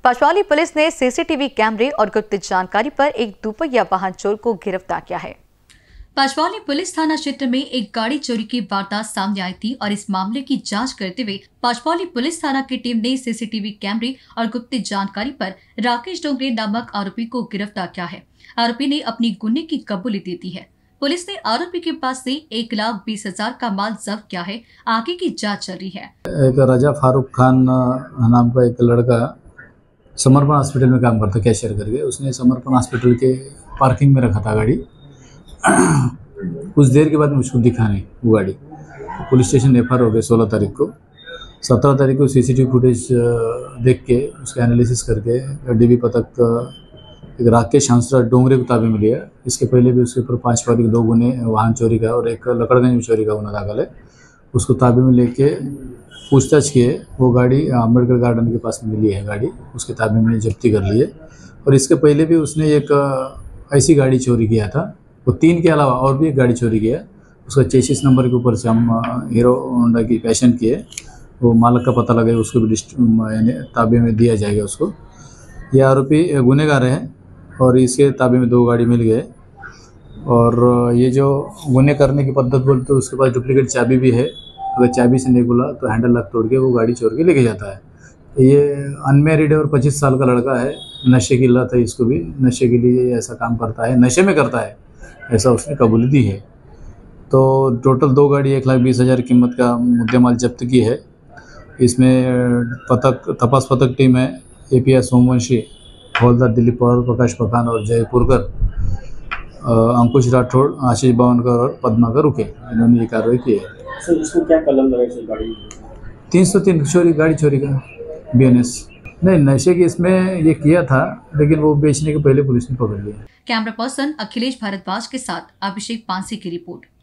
पचमौली police ने CCTV कैमरे और गुप्त जानकारी पर एक दुपहिया वाहन चोर को गिरफ्तार किया है। पचमौली पुलिस थाना क्षेत्र में एक गाड़ी चोरी की वारदात सामने आई थी और इस मामले की जांच करते हुए पचमौली पुलिस थाना की टीम ने सीसीटीवी कैमरे और गुप्त जानकारी पर राकेश डोंगरे नामक आरोपी को गिरफ्तार किया है। आरोपी ने अपनी गुने की कबूली दे दी है। पुलिस ने आरोपी के पास से 1,20,000 का माल जब्त किया है। आगे की जाँच चल रही है। एक रजा फारूक खान नाम का एक लड़का समर्पण हॉस्पिटल में काम करता, कैशियर करके। उसने समर्पण हॉस्पिटल के पार्किंग में रखा था गाड़ी। कुछ देर के बाद मुझको दिखा नहीं वो गाड़ी। पुलिस स्टेशन एफआईआर हो गए 16 तारीख को। 17 तारीख को सीसीटीवी फुटेज देख के उसका एनालिसिस करके डीबी पथक एक राकेश हंसराज डोंगरे को ताबे में लिया। इसके पहले भी उसके ऊपर 5 तारीख 2 गुने वाहन चोरी का और एक लकड़गंज में चोरी का गुना दाखिल है। उसको ताबे में लेके पूछताछ किए। वो गाड़ी अम्बेडकर गार्डन के पास में मिली है गाड़ी, उसके ताबे में जब्ती कर ली है। और इसके पहले भी उसने एक ऐसी गाड़ी चोरी किया था। वो 3 के अलावा और भी एक गाड़ी चोरी किया। उसका चेसिस नंबर के ऊपर से हम हीरो होंडा की पैशन किए। वो मालक का पता लगे उसको भी ताबे में दिया जाएगा उसको। ये आरोपी गुनहगार है और इसके ताबे में 2 गाड़ी मिल गए। और ये जो गुने करने की पद्धत बोलते तो उसके पास डुप्लीकेट चाबी भी है। अगर चाबी से नहीं खुला तो हैंडल लॉक तोड़ के वो गाड़ी चोर के लेके जाता है। ये अनमैरिड है और 25 साल का लड़का है। नशे की लत है, इसको भी नशे के लिए ऐसा काम करता है, नशे में करता है, ऐसा उसने कबूली दी है। तो टोटल 2 गाड़ी 1,20,000 कीमत का मुद्देमाल जब्त की है। इसमें तपास पथक टीम है APS सोमवंशी, हवलदार दिलीप पवार, प्रकाश पठान और जय पुरकर, अंकुश राठौड़, आशीष बावनकर और पद्माकर रुके। इन्होंने ये कार्रवाई की है। सर, इसको क्या कलम लगा है गाड़ी? 303 चोरी, गाड़ी चोरी का BNS। नहीं, नशे की इसमें ये किया था, लेकिन वो बेचने के पहले पुलिस ने पकड़ लिया। कैमरा पर्सन अखिलेश भारद्वाज के साथ अभिषेक पांसे की रिपोर्ट।